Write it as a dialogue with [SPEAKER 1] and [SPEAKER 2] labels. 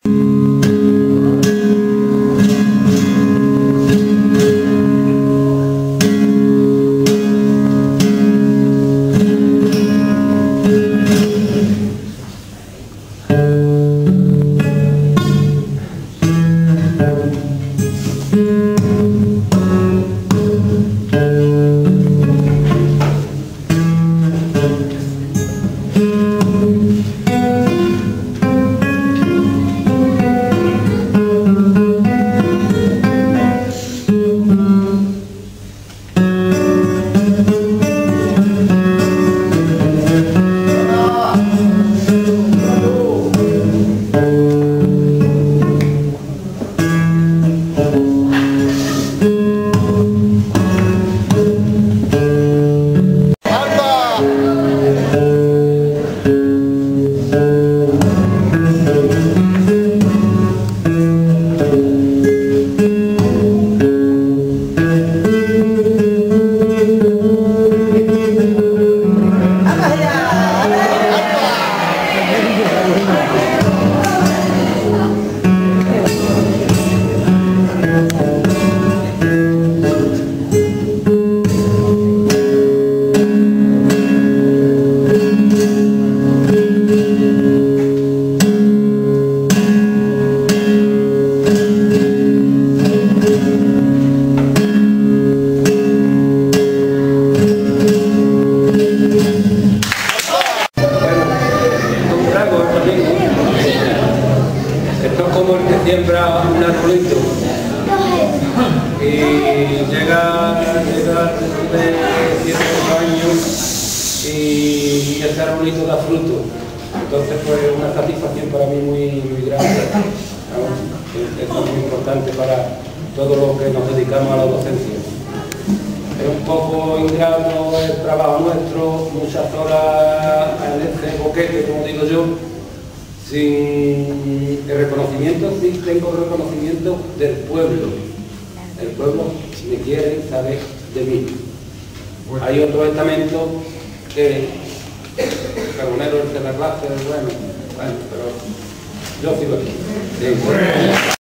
[SPEAKER 1] Siembra un arbolito y llega de ciertos años y ese arbolito da fruto. Entonces pues una satisfacción para mí muy grande, ¿no? Esto es muy importante para todos los que nos dedicamos a la docencia. Es un poco ingrato el trabajo nuestro, muchas horas en este boquete, como digo yo, sin el reconocimiento. Sí tengo reconocimiento del pueblo. El pueblo, si me quiere, sabe de mí. Bueno. Hay otro estamento que Carbonero es de la clase, bueno, pero yo sigo aquí. Sí.